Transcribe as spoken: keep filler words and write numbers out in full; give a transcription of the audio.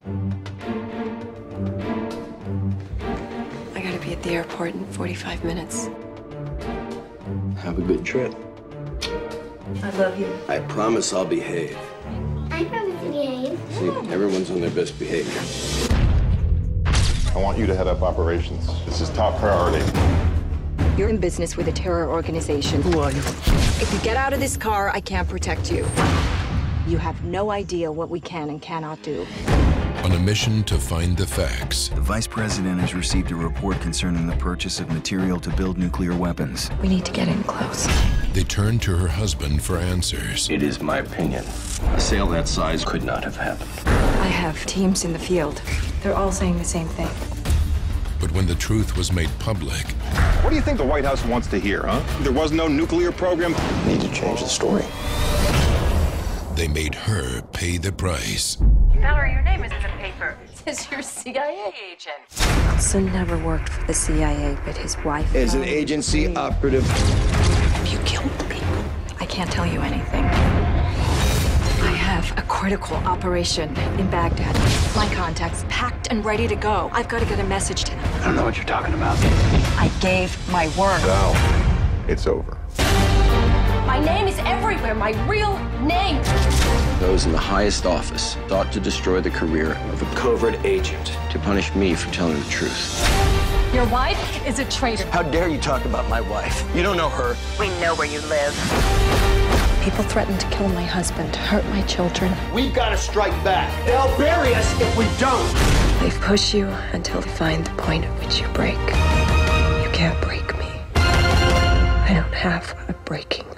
I gotta be at the airport in forty-five minutes. Have a good trip. I love you. I promise I'll behave. I promise to behave. See, everyone's on their best behavior. I want you to head up operations. This is top priority. You're in business with a terror organization. Who are you? If you get out of this car, I can't protect you. You have no idea what we can and cannot do. On a mission to find the facts. The vice president has received a report concerning the purchase of material to build nuclear weapons. We need to get in close. They turn to her husband for answers. It is my opinion. A sale that size could not have happened. I have teams in the field. They're all saying the same thing. But when the truth was made public... What do you think the White House wants to hear, huh? There was no nuclear program? We need to change the story. They made her pay the price. Valerie, your name is in the paper. It says you're a C I A agent. Son never worked for the C I A, but his wife... As an agency operative... Have you killed people? I can't tell you anything. I have a critical operation in Baghdad. My contacts packed and ready to go. I've got to get a message to them. I don't know what you're talking about. I gave my word. Val, it's over. My name is everywhere. My real name. Those in the highest office thought to destroy the career of a covert agent to punish me for telling the truth. Your wife is a traitor. How dare you talk about my wife? You don't know her. We know where you live. People threaten to kill my husband, hurt my children. We've got to strike back. They'll bury us if we don't. They push you until they find the point at which you break. You can't break me. I don't have a breaking